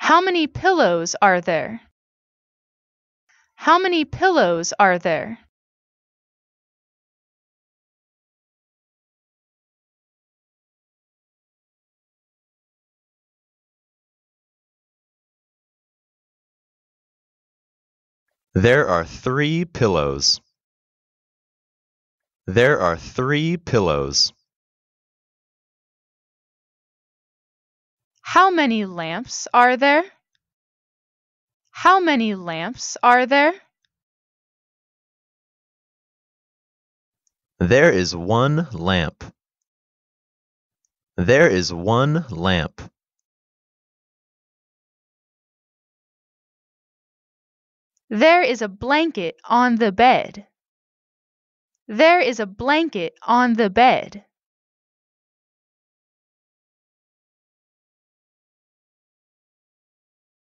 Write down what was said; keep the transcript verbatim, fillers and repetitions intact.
How many pillows are there? How many pillows are there? There are three pillows. There are three pillows. How many lamps are there? How many lamps are there? There is one lamp. There is one lamp. There is a blanket on the bed. There is a blanket on the bed.